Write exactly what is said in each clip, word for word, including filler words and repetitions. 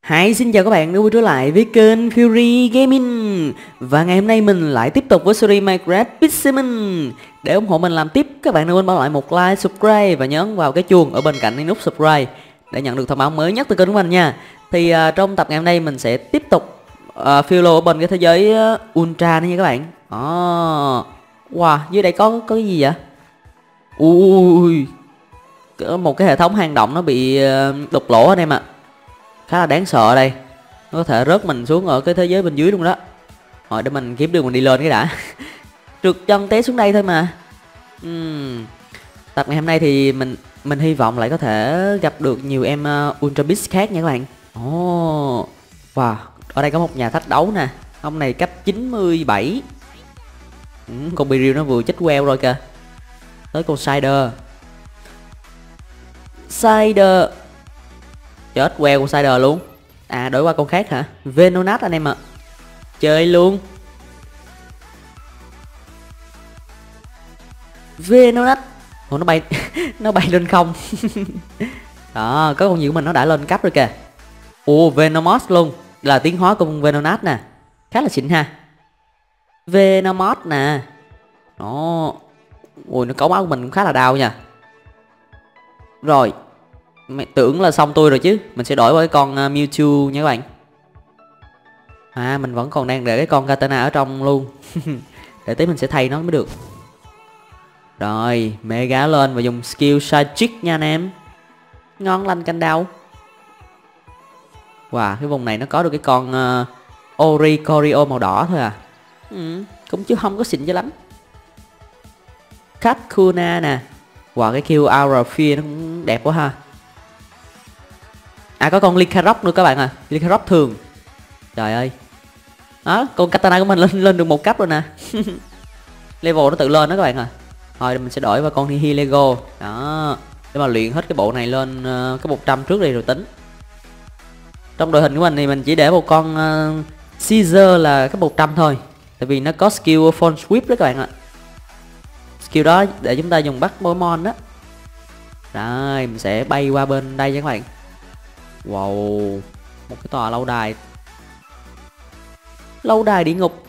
Hi, xin chào các bạn đã quay trở lại với kênh Fury Gaming. Và ngày hôm nay mình lại tiếp tục với series Minecraft Pixelmon. Để ủng hộ mình làm tiếp, các bạn đừng quên bỏ lại một like, subscribe và nhấn vào cái chuông ở bên cạnh cái nút subscribe để nhận được thông báo mới nhất từ kênh của mình nha. Thì uh, trong tập ngày hôm nay mình sẽ tiếp tục uh, phiêu lưu ở bên cái thế giới uh, Ultra nữa nha các bạn. Oh. Wow, dưới đây có có cái gì vậy? Ui, một cái hệ thống hang động nó bị uh, đục lỗ anh em ạ. Khá là đáng sợ đây. Nó có thể rớt mình xuống ở cái thế giới bên dưới luôn đó. Rồi để mình kiếm đường mình đi lên cái đã. Trượt chân té xuống đây thôi mà. uhm. Tập ngày hôm nay thì mình mình hy vọng lại có thể gặp được nhiều em uh, Ultra Beast khác nha các bạn. Oh. Wow, ở đây có một nhà thách đấu nè. Ông này cấp chín mươi bảy. ừ, Con Beryl nó vừa chết queo rồi kìa. Tới con Cider. Cider. Chết queo con Cider luôn. À, đổi qua con khác hả? Venonat anh em ạ. Chơi luôn. Venonat. Ủa, nó bay nó bay lên không. Đó, có con gì của mình nó đã lên cấp rồi kìa. Ồ, Venomous luôn. Là tiến hóa của con Venonat nè. Khá là xịn ha. Venomous nè. Đó. Ui, nó cấu máu của mình cũng khá là đau nha. Rồi, mày tưởng là xong tôi rồi chứ. Mình sẽ đổi qua cái con uh, Mewtwo nha các bạn. À, mình vẫn còn đang để cái con Katana ở trong luôn. Để tí mình sẽ thay nó mới được. Rồi, mega lên và dùng skill Psychic nha anh em. Ngon lành canh đau. Wow, cái vùng này nó có được cái con uh, Oricorio màu đỏ thôi à. ừ, Cũng chứ không có xịn cho lắm. Kakuna nè. Wow, cái kill Aura Fear nó cũng đẹp quá ha. À, có con Lycanroc nữa các bạn à. Lycanroc thường. Trời ơi. Đó, con Katana của mình lên lên được một cấp rồi nè. Level nó tự lên đó các bạn à. Thôi mình sẽ đổi vào con Nihilego. Đó. Để mà luyện hết cái bộ này lên uh, cái một trăm trước đi rồi tính. Trong đội hình của mình thì mình chỉ để một con uh, Caesar là cái một trăm thôi. Tại vì nó có skill Phone Sweep đó các bạn ạ. Skill đó để chúng ta dùng bắt Pokemon đó. Rồi, mình sẽ bay qua bên đây nha các bạn. Wow, một cái tòa lâu đài. Lâu đài địa ngục.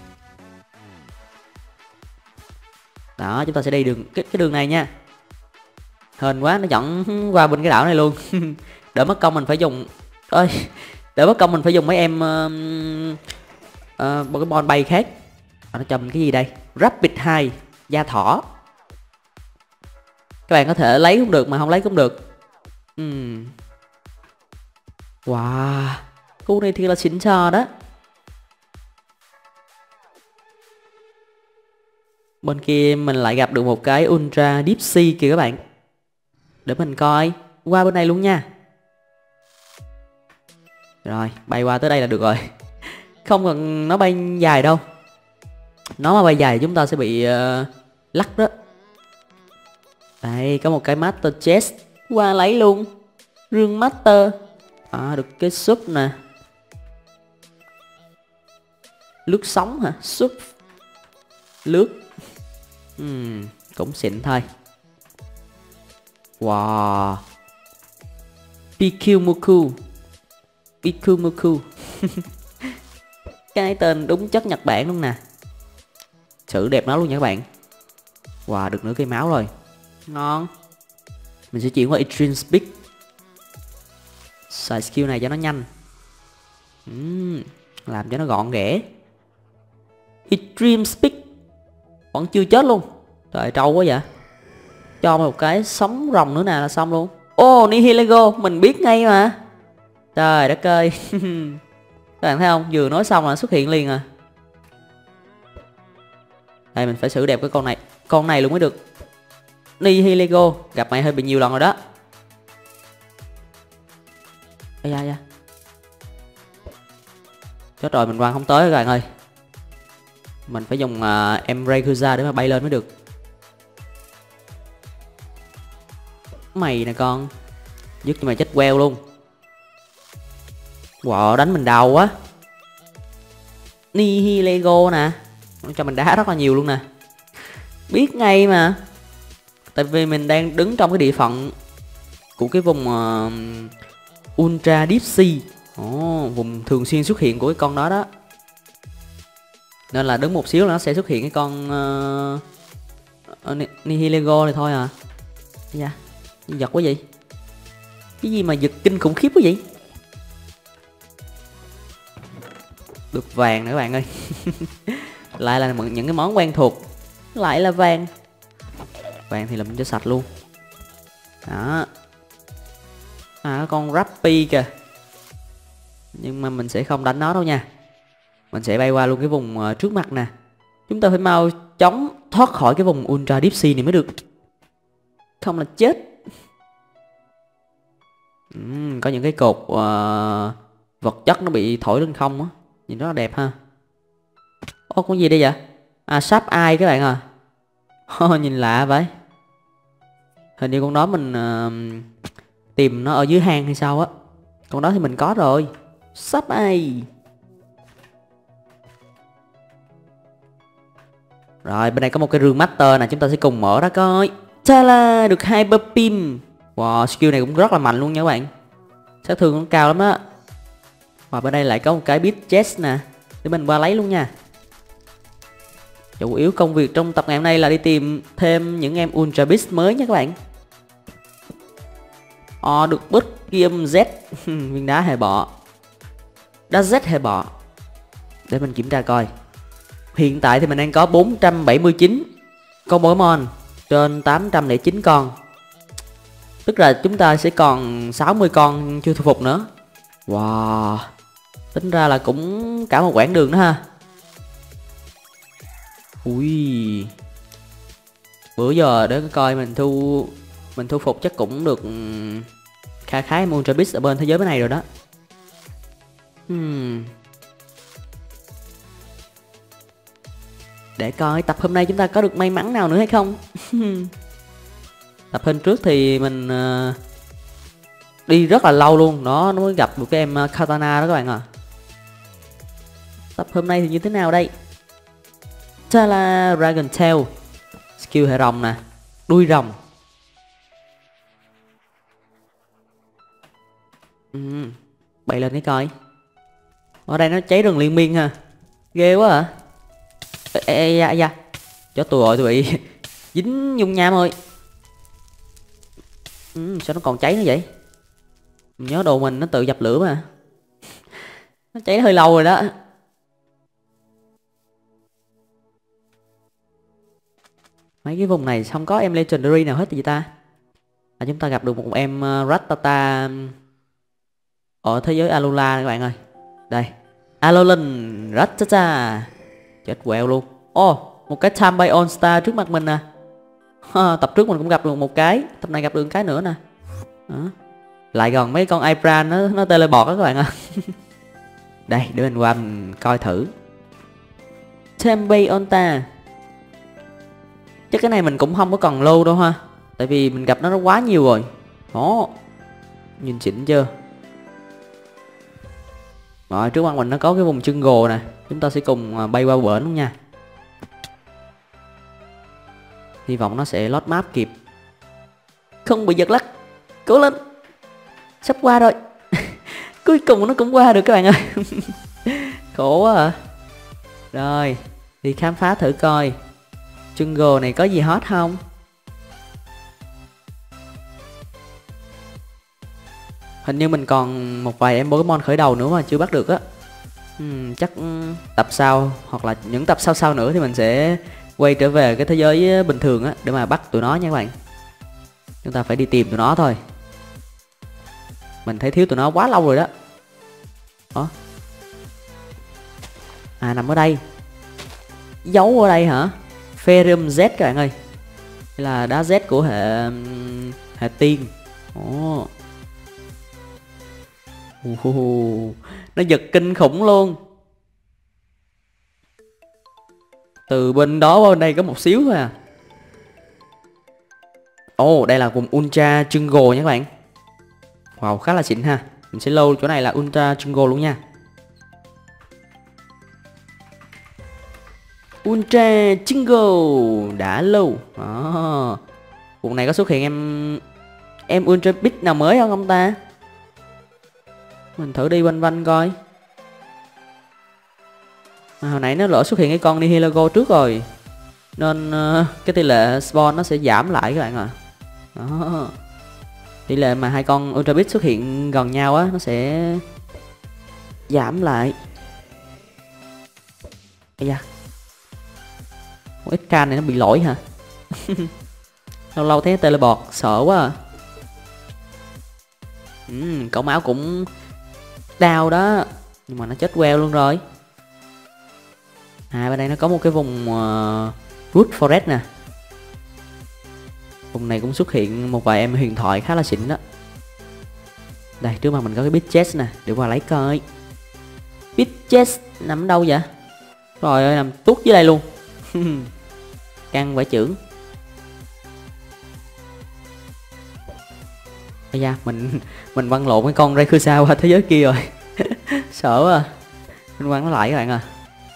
Đó, chúng ta sẽ đi đường cái, cái đường này nha. Hên quá, nó dẫn qua bên cái đảo này luôn. Đỡ mất công mình phải dùng ơi Đỡ mất công mình phải dùng mấy em uh, uh, Pokemon bay khác. À, nó cho mình cái gì đây? Rapid hai, da thỏ. Các bạn có thể lấy cũng được mà không lấy cũng được. uhm. Wow, khu này thì là xịn sò đó. Bên kia mình lại gặp được một cái Ultra Deep Sea kìa các bạn. Để mình coi. Qua bên này luôn nha. Rồi, bay qua tới đây là được rồi. Không cần nó bay dài đâu. Nó mà bay dài thì chúng ta sẽ bị uh, lắc đó. Đây, có một cái Master Chest. Qua lấy luôn. Rương Master. À, được cái súp nè. Lướt sóng hả? Súp. Lướt. uhm, Cũng xịn thôi. Wow. Pikumuku. Pikumuku. Cái tên đúng chất Nhật Bản luôn nè. Sự đẹp nó luôn nha các bạn. Wow, được nửa cây máu rồi. Ngon. Mình sẽ chuyển qua Extreme Speed. Xài skill này cho nó nhanh. uhm, Làm cho nó gọn ghẽ. Extreme Speed. Vẫn chưa chết luôn. Trời, trâu quá vậy. Cho một cái sóng rồng nữa nè là xong luôn. Ô, oh, Nihilego, mình biết ngay mà. Trời đất ơi. Các bạn thấy không? Vừa nói xong là xuất hiện liền à. Đây, mình phải xử đẹp cái con này. Con này luôn mới được. Nihilego, gặp mày hơi bị nhiều lần rồi đó. Ây da da. Chết rồi, mình quăng không tới các bạn ơi. Mình phải dùng uh, em Rayquaza để mà bay lên mới được. Mày nè con. Dứt cho mày chết queo luôn. Wow, đánh mình đau quá. Nihilego nè. Nó cho mình đá rất là nhiều luôn nè. Biết ngay mà. Tại vì mình đang đứng trong cái địa phận của cái vùng uh, Ultra Deep Sea. Ồ, vùng thường xuyên xuất hiện của cái con đó đó. Nên là đứng một xíu là nó sẽ xuất hiện cái con uh, Nihilego này thôi à. Dạ, giật quá vậy. Cái gì mà giật kinh khủng khiếp quá vậy. Được vàng nữa các bạn ơi. Lại là những cái món quen thuộc. Lại là vàng. Vàng thì làm cho sạch luôn. Đó. À, con Rappy kìa. Nhưng mà mình sẽ không đánh nó đâu nha. Mình sẽ bay qua luôn cái vùng uh, trước mặt nè. Chúng ta phải mau chóng thoát khỏi cái vùng Ultra Deep Sea này mới được. Không là chết. uhm, Có những cái cột uh, vật chất nó bị thổi lên không á. Nhìn rất là đẹp ha. Ô, con gì đây vậy? À, sáp ai các bạn à. Nhìn lạ vậy. Hình như con đó mình uh, tìm nó ở dưới hang hay sao á. Con đó thì mình có rồi. Sáp ai. Rồi bên đây có một cái rương master nè. Chúng ta sẽ cùng mở ra coi. Ta-la, được hyper beam. Wow, skill này cũng rất là mạnh luôn nha các bạn. Sát thương cũng cao lắm đó. Và bên đây lại có một cái beat chest nè. Để mình qua lấy luôn nha. Chủ yếu công việc trong tập ngày hôm nay là đi tìm thêm những em Ultra Beast mới nha các bạn. Ờ, được bút game Z. Viên đá hề bọ. Đá Z hề bọ. Để mình kiểm tra coi. Hiện tại thì mình đang có bốn trăm bảy mươi chín con Pokemon trên tám trăm lẻ chín con. Tức là chúng ta sẽ còn sáu mươi con chưa thu phục nữa. Wow. Tính ra là cũng cả một quãng đường đó ha. Ui. Bữa giờ để coi mình thu Mình thu phục chắc cũng được khá khá em Ultra Beast ở bên thế giới bên này rồi đó. hmm. Để coi tập hôm nay chúng ta có được may mắn nào nữa hay không. Tập hôm trước thì mình uh, đi rất là lâu luôn. Nó nó mới gặp được cái em uh, Katana đó các bạn à. Tập hôm nay thì như thế nào đây? Ta-la, Dragon Tail. Skill hệ rồng nè. Đuôi rồng. ừ. Bay lên cái coi. Ở đây nó cháy rừng liên miên ha. Ghê quá à. Ê, ê, ê, da, da. Cho tôi rồi, tôi bị dính nhung nham thôi. ừ, Sao nó còn cháy nữa vậy? Mình nhớ đồ mình nó tự dập lửa mà. Nó cháy hơi lâu rồi đó. Mấy cái vùng này không có em Legendary nào hết thì gì ta. À, chúng ta gặp được một em uh, Rattata ở thế giới Alola các bạn ơi. Đây, Alolan Rattata. Chết quẹo luôn. Ô, oh, một cái Tambay All Star trước mặt mình nè. Ha, tập trước mình cũng gặp được một cái. Tập này gặp được một cái nữa nè. Đó. Lại gần mấy con Ibran nó, nó teleport đó các bạn ạ. Đây, để mình qua mình coi thử. Tambay All Star. Chắc cái này mình cũng không có còn lâu đâu ha. Tại vì mình gặp nó, nó quá nhiều rồi. Đó. Nhìn xịn chưa? Rồi, trước mặt mình nó có cái vùng jungle nè. Chúng ta sẽ cùng bay qua bển luôn nha. Hy vọng nó sẽ load map kịp. Không bị giật lắc. Cố lên. Sắp qua rồi. Cuối cùng nó cũng qua được các bạn ơi. Khổ quá à. Rồi, đi khám phá thử coi jungle này có gì hot không. Hình như mình còn một vài em Pokemon khởi đầu nữa mà chưa bắt được á. uhm, Chắc tập sau hoặc là những tập sau sau nữa thì mình sẽ quay trở về cái thế giới bình thường á, để mà bắt tụi nó nha các bạn. Chúng ta phải đi tìm tụi nó thôi. Mình thấy thiếu tụi nó quá lâu rồi đó. Đó. À, nằm ở đây. Giấu ở đây hả? Ferrum Z các bạn ơi. Đây là đá Z của hệ hệ tiên. Ồ. Uh, nó giật kinh khủng luôn. Từ bên đó qua bên đây có một xíu thôi à. Ồ, oh, đây là vùng Ultra Jungle nha các bạn. Wow, khá là xịn ha. Mình sẽ lâu chỗ này là Ultra Jungle luôn nha. Ultra Jungle đã lâu. Đó. Vùng này có xuất hiện em em Ultra Beast nào mới không ông ta? Mình thử đi quanh quanh coi. À, hồi nãy nó lỡ xuất hiện cái con Nihilego trước rồi, nên uh, cái tỷ lệ spawn nó sẽ giảm lại các bạn ạ. À. Đó. Tỷ lệ mà hai con Ultra Beast xuất hiện gần nhau á, nó sẽ giảm lại. Ây da, một ít can này nó bị lỗi hả? Lâu lâu thấy teleport sợ quá à. Ừ, cậu máu cũng đau đó, nhưng mà nó chết queo luôn rồi. À, bên đây nó có một cái vùng uh, Root Forest nè. Vùng này cũng xuất hiện một vài em huyền thoại khá là xịn đó. Đây, trước mặt mình có cái Big Chest nè, để qua lấy coi. Big Chest nằm đâu vậy? Rồi ơi, nằm tuốt dưới đây luôn. Căng vải trưởng. Ây da, mình mình văng lộn cái con Rayquaza qua thế giới kia rồi. Sợ quá à. Mình quăng nó lại các bạn à.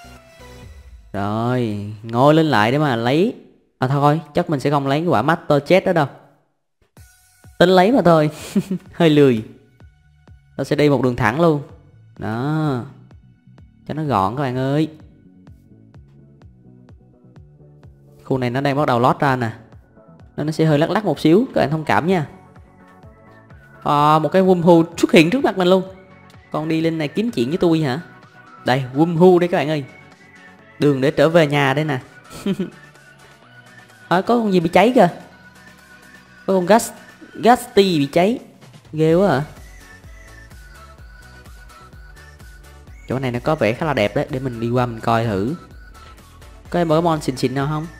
Rồi, ngồi lên lại để mà lấy. À thôi, chắc mình sẽ không lấy cái quả Master Chest đó đâu. Tính lấy mà thôi. Hơi lười. Nó sẽ đi một đường thẳng luôn. Đó. Cho nó gọn các bạn ơi. Khu này nó đang bắt đầu lót ra nè, nên nó sẽ hơi lắc lắc một xíu, các bạn thông cảm nha. À, một cái Wumhu xuất hiện trước mặt mình luôn. Con đi lên này kiếm chuyện với tôi hả? Đây, Wumhu đây các bạn ơi. Đường để trở về nhà đây nè. À, có con gì bị cháy kìa. Có con Gas Gasty bị cháy. Ghê quá à. Chỗ này nó có vẻ khá là đẹp đấy, để mình đi qua mình coi thử. Có em Pokemon xịn xịn nào không?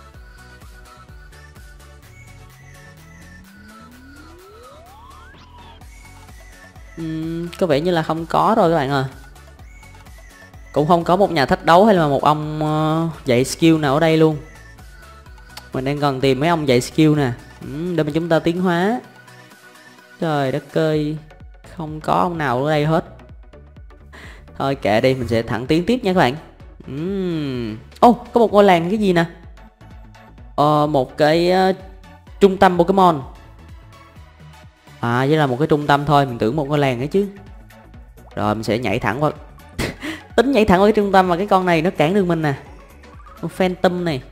Uhm, có vẻ như là không có rồi các bạn à. Cũng không có một nhà thách đấu hay là một ông uh, dạy skill nào ở đây luôn. Mình đang cần tìm mấy ông dạy skill nè. uhm, Để mà chúng ta tiến hóa. Trời đất ơi, không có ông nào ở đây hết. Thôi kệ đi, mình sẽ thẳng tiến tiếp nha các bạn. Ô, uhm. oh, có một ngôi làng cái gì nè. Ờ, một cái uh, trung tâm Pokemon. À, vậy là một cái trung tâm thôi, mình tưởng một ngôi làng ấy chứ. Rồi mình sẽ nhảy thẳng qua. Tính nhảy thẳng qua cái trung tâm mà cái con này nó cản đường mình nè. Con Phantom này.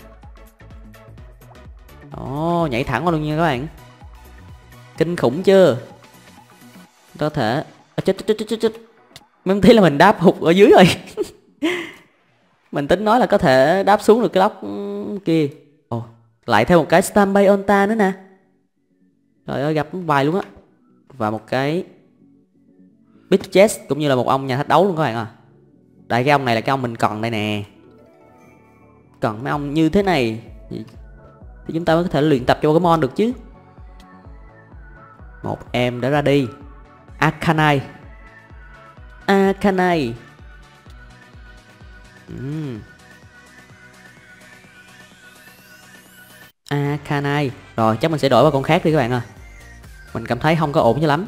Ồ, nhảy thẳng qua luôn nha các bạn. Kinh khủng chưa? Có thể à, chết chết chết chết chết. Mình thấy là mình đáp hụt ở dưới rồi. Mình tính nói là có thể đáp xuống được cái lốc kia. Ồ, lại thêm một cái Stampede Onta nữa nè. Trời ơi, gặp vài luôn á. Và một cái Big Chest, cũng như là một ông nhà thách đấu luôn các bạn à. Đây, cái ông này là cái ông mình cần đây nè. Cần mấy ông như thế này thì chúng ta mới có thể luyện tập cho Pokemon được chứ. Một em đã ra đi. Arcanine. Arcanine. uhm. Arcanine. Rồi chắc mình sẽ đổi qua con khác đi các bạn à. Mình cảm thấy không có ổn cho lắm.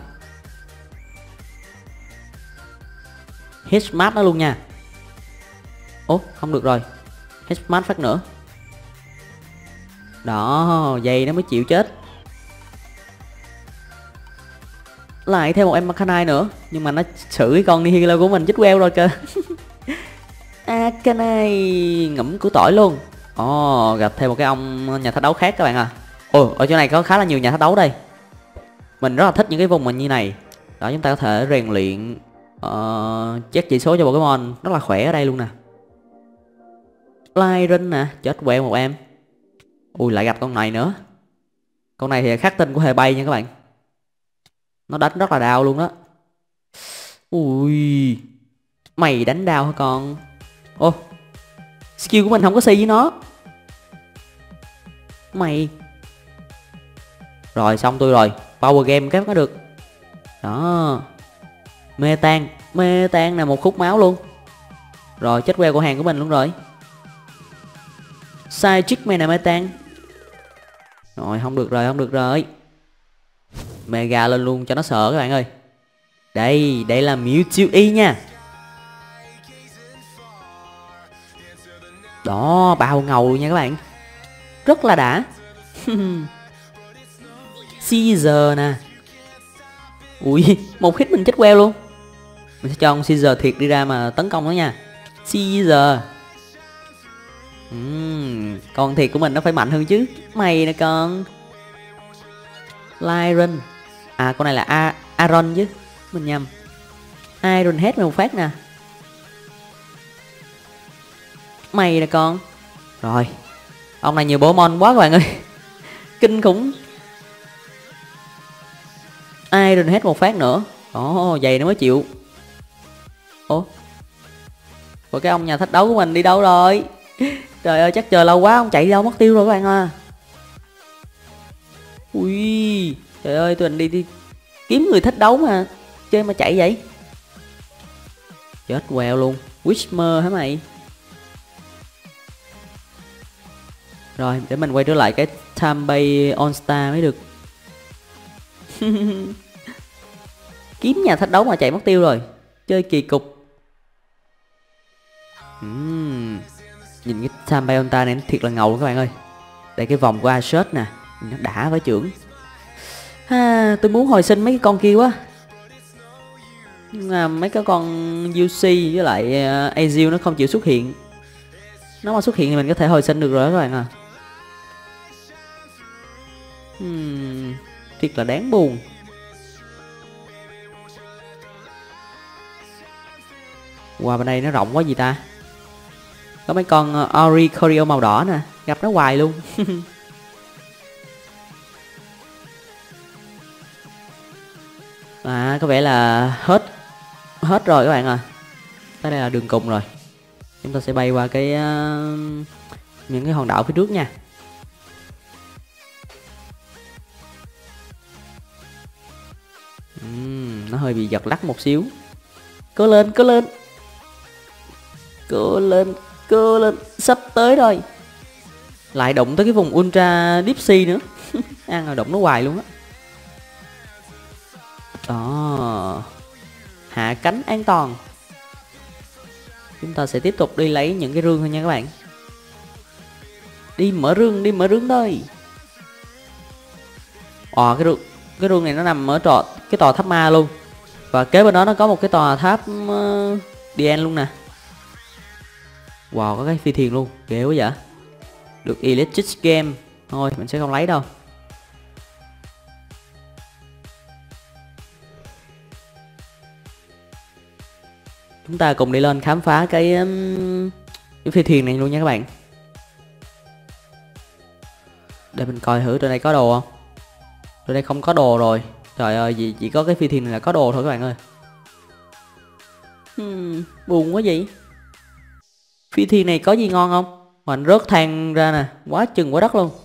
Hitsmart nó luôn nha. Ố, không được rồi. Hitsmart phát nữa. Đó, dây nó mới chịu chết. Lại thêm một em Arcanine nữa. Nhưng mà nó xử cái con Nihilego của mình chết queo rồi cơ. Arcanine ngẫm củ tỏi luôn. Ồ, gặp thêm một cái ông nhà thách đấu khác các bạn à. Ồ, ở chỗ này có khá là nhiều nhà thách đấu đây. Mình rất là thích những cái vùng mình như này. Đó, chúng ta có thể rèn luyện uh, check chỉ số cho Pokemon rất là khỏe ở đây luôn nè. Lyran nè, chết queo một em. Ui, lại gặp con này nữa. Con này thì khắc tinh của hệ bay nha các bạn. Nó đánh rất là đau luôn đó. Ui, mày đánh đau hả con? Ô, skill của mình không có xì với nó. Mày. Rồi, xong tôi rồi. Power game cái có được. Đó. Mê tan. Mê tan là một khúc máu luôn. Rồi, chết queo của hàng của mình luôn rồi. Sai chick mày nè mê tan. Rồi, không được rồi, không được rồi. Mega lên luôn cho nó sợ các bạn ơi. Đây, đây là Mewtwo Y nha. Đó, bao ngầu luôn nha các bạn. Rất là đã. Caesar nè. Ui, một hit mình chết queo luôn. Mình sẽ cho ông Caesar thiệt đi ra mà tấn công nó nha. Caesar. uhm, Con thiệt của mình nó phải mạnh hơn chứ. Mày nè con. Lyron. À con này là A Aaron chứ. Mình nhầm. Iron Head một phát nè. Mày nè con. Rồi. Ông này nhiều bộ mon quá các bạn ơi. Kinh khủng. Iron Head một phát nữa. Ồ, vậy nó mới chịu. Ủa? Ủa cái ông nhà thách đấu của mình đi đâu rồi? Trời ơi chắc chờ lâu quá ông chạy đâu mất tiêu rồi các bạn à. Ui, trời ơi tụi mình đi, đi kiếm người thách đấu mà chơi mà chạy vậy. Chết quèo luôn. Whisper hả mày? Rồi để mình quay trở lại cái Time Bay All Star mới được. Kiếm nhà thách đấu mà chạy mất tiêu rồi. Chơi kỳ cục. uhm. Nhìn cái Time Bay All Star này thiệt là ngầu luôn các bạn ơi. Đây cái vòng của Asher nè. Nó đã với trưởng. Ha, tôi muốn hồi sinh mấy cái con kia quá. Nhưng mà mấy cái con u xê với lại uh, Azil nó không chịu xuất hiện. Nó mà xuất hiện thì mình có thể hồi sinh được rồi các bạn à. Hmm, thiệt là đáng buồn. Wow, bên đây nó rộng quá gì ta. Có mấy con uh, Ori Corio màu đỏ nè. Gặp nó hoài luôn. À có vẻ là hết hết rồi các bạn à. Tới đây là đường cùng rồi. Chúng ta sẽ bay qua cái uh, những cái hòn đảo phía trước nha. uhm, Nó hơi bị giật lắc một xíu. Cố lên, cố lên. Cố lên, cố lên. Sắp tới rồi. Lại đụng tới cái vùng Ultra Deep Sea nữa. Ăn rồi đụng nó hoài luôn á. Đó. Hạ cánh an toàn. Chúng ta sẽ tiếp tục đi lấy những cái rương thôi nha các bạn. Đi mở rương, đi mở rương thôi. Ờ cái rương, cái rương này nó nằm ở trò cái tòa tháp ma luôn. Và kế bên đó nó có một cái tòa tháp uh, Dien luôn nè. Wow, có cái phi thuyền luôn, ghê quá vậy. Được Electric Game. Thôi mình sẽ không lấy đâu. Chúng ta cùng đi lên khám phá cái, um, cái phi thuyền này luôn nha các bạn. Để mình coi thử trên đây có đồ không. Trên đây không có đồ rồi. Trời ơi, chỉ, chỉ có cái phi thuyền này là có đồ thôi các bạn ơi. hmm, Buồn quá vậy. Phi thuyền này có gì ngon không? Mình rớt than ra nè. Quá chừng quá đất luôn.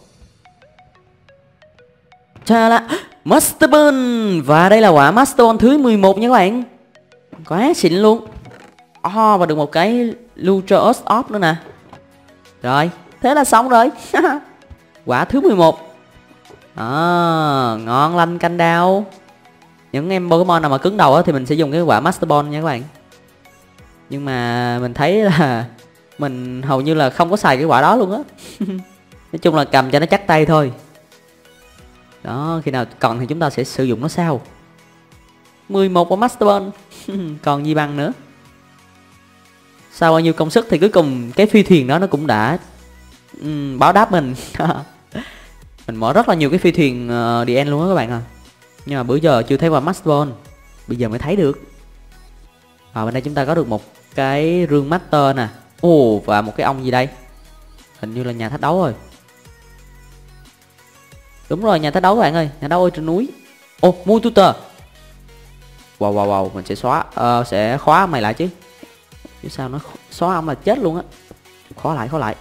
Cha là Master Ball. Và đây là quả Master Ball thứ mười một nha các bạn. Quá xịn luôn. Oh, và được một cái Lutrous Orb nữa nè. Rồi, thế là xong rồi. Quả thứ mười một. À, ngon lành canh đao. Những em Pokemon nào mà cứng đầu á thì mình sẽ dùng cái quả Master Ball nha các bạn. Nhưng mà mình thấy là mình hầu như là không có xài cái quả đó luôn á. Nói chung là cầm cho nó chắc tay thôi. Đó, khi nào cần thì chúng ta sẽ sử dụng nó sau. mười một quả Master Ball. Còn gì bằng nữa. Sau bao nhiêu công sức thì cuối cùng cái phi thuyền đó nó cũng đã um, báo đáp mình. Mình mở rất là nhiều cái phi thuyền uh, Dien luôn á các bạn à. Nhưng mà bữa giờ chưa thấy qua Master Ball. Bây giờ mới thấy được. Và bên đây chúng ta có được một cái rương Master nè. Ồ, và một cái ong gì đây. Hình như là nhà thách đấu rồi. Đúng rồi, nhà thách đấu các bạn ơi. Nhà đấu ở trên núi. Ồ, mua tutor. Wow wow wow. Mình sẽ xóa uh, sẽ khóa mày lại chứ. Chứ sao nó xóa ông là chết luôn á. Khóa lại, khóa lại.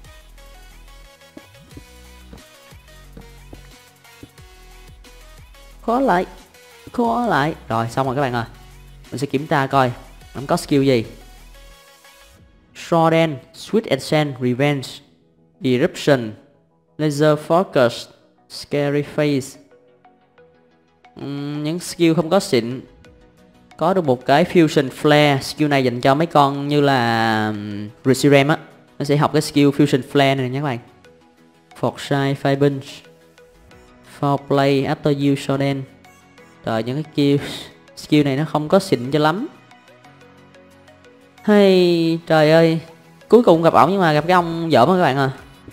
Khóa lại. Khóa lại. Rồi xong rồi các bạn ơi. Mình sẽ kiểm tra coi nó có skill gì. Shodan, Sweet Accent, Revenge, Eruption, Laser Focus, Scary Face. uhm, Những skill không có xịn. Có được một cái Fusion Flare. Skill này dành cho mấy con như là Reshiram á. Nó sẽ học cái skill Fusion Flare này nha các bạn. Foresight, Fire Punch, For Play, After You, Shodan. Rồi những cái skill, skill này nó không có xịn cho lắm. Hay trời ơi, cuối cùng gặp ổng nhưng mà gặp cái ông dởm á các bạn à.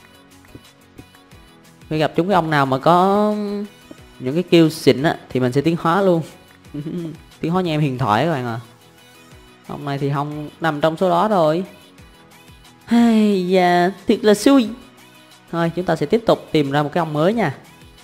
Khi gặp chúng cái ông nào mà có những cái kill xịn á thì mình sẽ tiến hóa luôn. Tiến hóa như em huyền thoại các bạn à. Ông này thì không nằm trong số đó rồi. Hay da, thiệt là xui. Thôi chúng ta sẽ tiếp tục tìm ra một cái ông mới nha.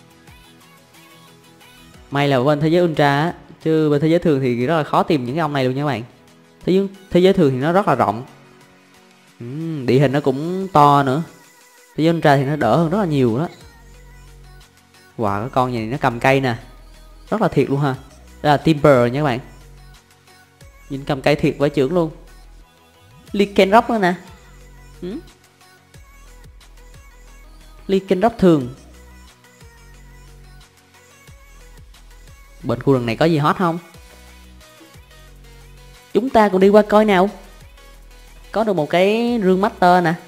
May là bên thế giới Ultra á, chứ bên thế giới thường thì rất là khó tìm những cái ông này luôn nha các bạn. Thế giới, thế giới thường thì nó rất là rộng. uhm, Địa hình nó cũng to nữa. Thế giới Ultra thì nó đỡ hơn rất là nhiều đó. Wow, cái con này nó cầm cây nè, rất là thiệt luôn ha. Đây là Timber nha các bạn. Nhìn cầm cây thiệt với trưởng luôn. Lycanroc nữa nè. ừ? Lycanroc thường. Bên khu rừng này có gì hot không? Chúng ta cùng đi qua coi nào. Có được một cái rương master nè.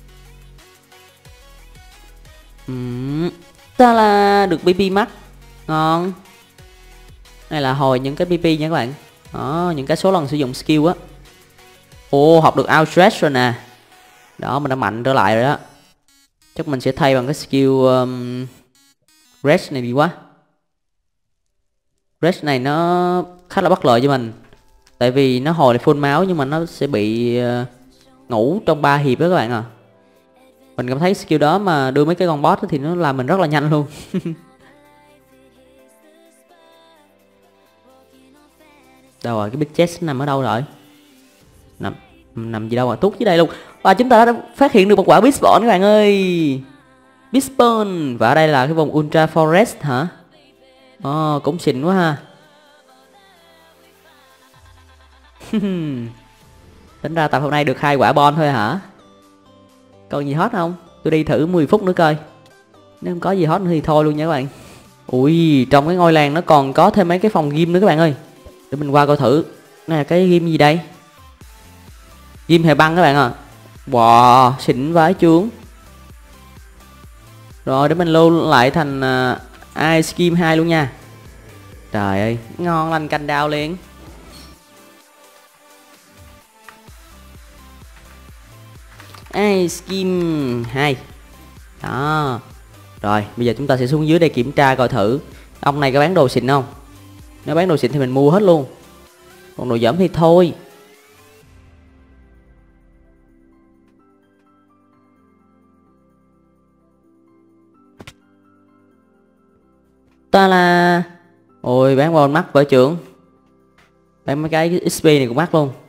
uhm. Ta là được bê pê max. Ngon. Đây là hồi những cái bê pê nha các bạn. Đó, những cái số lần sử dụng skill á. Ồ, học được outstretch rồi nè. Đó, mình đã mạnh trở lại rồi đó. Chắc mình sẽ thay bằng cái skill um, rest này đi quá. Rest này nó khá là bất lợi cho mình. Tại vì nó hồi lại full máu nhưng mà nó sẽ bị uh, ngủ trong ba hiệp đó các bạn à. Mình cảm thấy skill đó mà đưa mấy cái con boss thì nó làm mình rất là nhanh luôn. Đâu rồi, cái big chest nằm ở đâu rồi? Nằm nằm gì đâu mà tuốt dưới đây luôn. Và chúng ta đã phát hiện được một quả Beastborn các bạn ơi. Beastborn. Và ở đây là cái vùng Ultra Forest hả? Ồ, oh, cũng xịn quá ha. Tính ra tập hôm nay được hai quả bon thôi hả? Còn gì hot không? Tôi đi thử mười phút nữa coi. Nếu không có gì hot nữa thì thôi luôn nha các bạn. Ui, trong cái ngôi làng nó còn có thêm mấy cái phòng gym nữa các bạn ơi. Để mình qua coi thử. Này là cái gym gì đây? Gym hề băng các bạn à. Wow, xịn vãi chướng. Rồi để mình lưu lại thành uh, Ice Gym hai luôn nha. Trời ơi, ngon lành canh đao liền. Ice Gym hai. Đó. Rồi, bây giờ chúng ta sẽ xuống dưới đây kiểm tra coi thử ông này có bán đồ xịn không. Nếu bán đồ xịn thì mình mua hết luôn. Còn đồ dởm thì thôi. Ta là... Ôi bán bon mắc vợ trưởng. Bán mấy cái ích pê này cũng mắc luôn.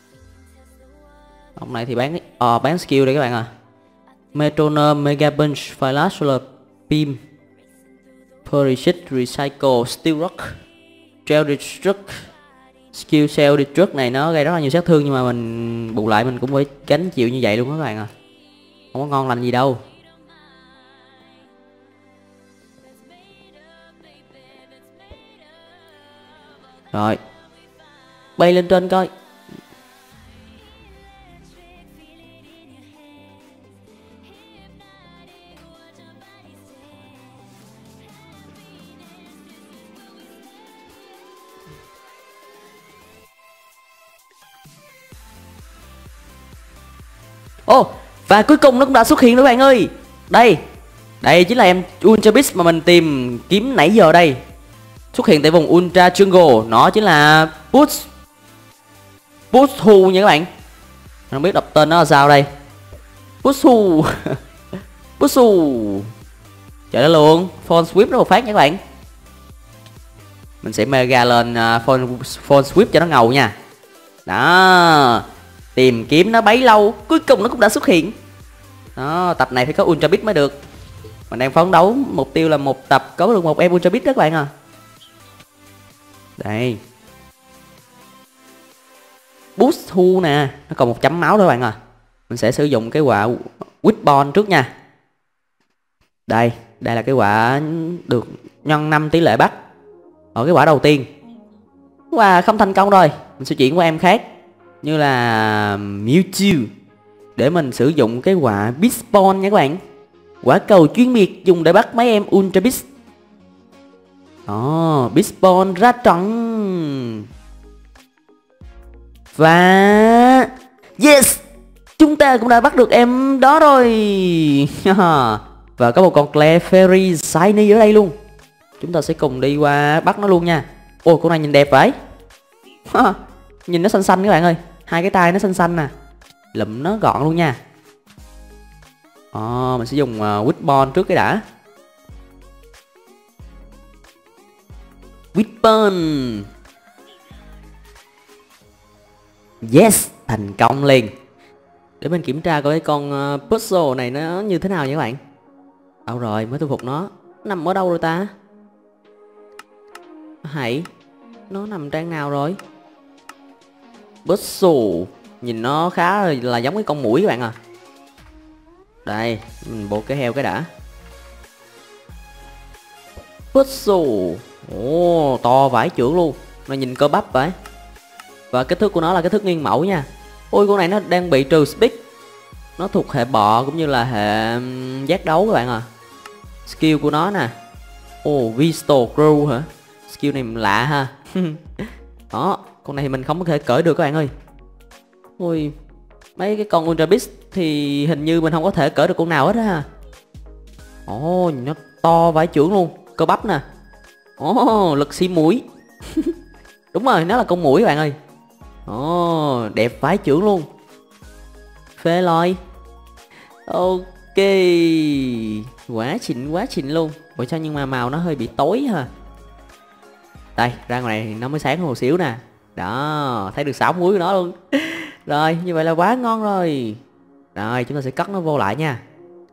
Ông này thì bán ờ, bán skill đây các bạn à. Metronome, Mega Punch, Flash, Solar Beam, Perishit, Recycle, Steel Rock, Gel Destruct. Skill Cell Destruct này nó gây rất là nhiều sát thương nhưng mà mình bù lại mình cũng phải gánh chịu như vậy luôn các bạn à. Không có ngon lành gì đâu. Rồi, bay lên trên coi. Ô, oh, và cuối cùng nó cũng đã xuất hiện nữa bạn ơi. Đây, đây chính là em Ultra Beast mà mình tìm kiếm nãy giờ đây. Xuất hiện tại vùng Ultra Jungle. Nó chính là Push Pushu nha các bạn. Không biết đọc tên nó là sao đây. Pushu. Pushu. Trời đất luôn. Phone Sweep nó một phát nha các bạn. Mình sẽ mega lên uh, phone, phone Sweep cho nó ngầu nha. Đó. Tìm kiếm nó bấy lâu, cuối cùng nó cũng đã xuất hiện. Đó, tập này phải có Ultra Beast mới được. Mình đang phấn đấu mục tiêu là một tập có được một em Ultra Beast đó các bạn à. Đây. Boost Hu nè, nó còn một chấm máu thôi các bạn à. Mình sẽ sử dụng cái quả Witbon trước nha. Đây, đây là cái quả được nhân năm tỷ lệ bắt. Ở cái quả đầu tiên. Wow, không thành công rồi. Mình sẽ chuyển qua em khác. Như là Mewtwo. Để mình sử dụng cái quả Beastborn nha các bạn. Quả cầu chuyên biệt dùng để bắt mấy em Ultra Beast. Đó, Beastborn ra trận. Và Yes, chúng ta cũng đã bắt được em đó rồi. Và có một con Clefairy Shiny ở đây luôn. Chúng ta sẽ cùng đi qua bắt nó luôn nha. Ôi con này nhìn đẹp vậy. Nhìn nó xanh xanh các bạn ơi. Hai cái tay nó xanh xanh nè. Lụm nó gọn luôn nha. Ờ, mình sẽ dùng uh, Whitbone trước cái đã. Whitbone. Yes, thành công liền. Để mình kiểm tra coi cái con uh, puzzle này nó như thế nào nha các bạn. Đâu rồi, mới thu phục nó. Nó nằm ở đâu rồi ta? Hãy. Nó nằm trang nào rồi? Puzzle. Nhìn nó khá là giống cái con muỗi các bạn à. Đây, mình buộc cái heo cái đã. Puzzle. Ồ, to vãi chưởng luôn. Nó nhìn cơ bắp vậy. Và kích thước của nó là kích thước nguyên mẫu nha. Ôi con này nó đang bị trừ speed. Nó thuộc hệ bọ cũng như là hệ giác đấu các bạn à. Skill của nó nè. Ồ, Visto Crew hả? Skill này lạ ha. Đó, con này thì mình không có thể cởi được các bạn ơi. Ôi, mấy cái con Ultra Beast thì hình như mình không có thể cởi được con nào hết ha. Ồ, nó to vãi chưởng luôn. Cơ bắp nè. Ồ, lực xi muỗi. Đúng rồi, nó là con muỗi các bạn ơi. Ồ, đẹp vãi chưởng luôn. Phê lôi. Ok. Quá xịn, quá xịn luôn. Ủa sao nhưng mà màu nó hơi bị tối ha. Đây, ra ngoài này thì nó mới sáng hơn một xíu nè. Đó, thấy được sáu muối của nó luôn. Rồi, như vậy là quá ngon rồi. Rồi, chúng ta sẽ cất nó vô lại nha.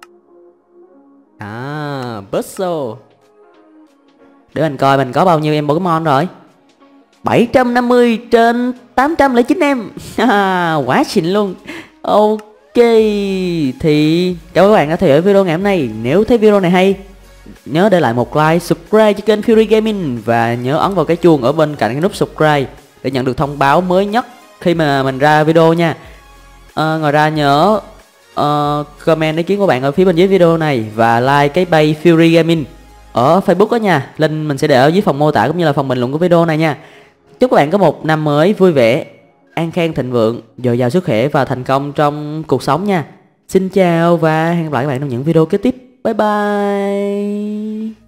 À, puzzle. Để mình coi mình có bao nhiêu em Pokemon rồi. bảy trăm năm mươi trên tám trăm lẻ chín em. Quá xịn luôn. Ok, thì cảm ơn các bạn đã theo dõi video ngày hôm nay. Nếu thấy video này hay, nhớ để lại một like, subscribe cho kênh Fury Gaming. Và nhớ ấn vào cái chuông ở bên cạnh cái nút subscribe để nhận được thông báo mới nhất khi mà mình ra video nha. à, Ngoài ra nhớ uh, comment ý kiến của bạn ở phía bên dưới video này. Và like cái page Fury Gaming ở Facebook đó nha. Link mình sẽ để ở dưới phần mô tả cũng như là phần bình luận của video này nha. Chúc các bạn có một năm mới vui vẻ, an khang thịnh vượng, dồi dào sức khỏe và thành công trong cuộc sống nha. Xin chào và hẹn gặp lại các bạn trong những video kế tiếp. Bye bye.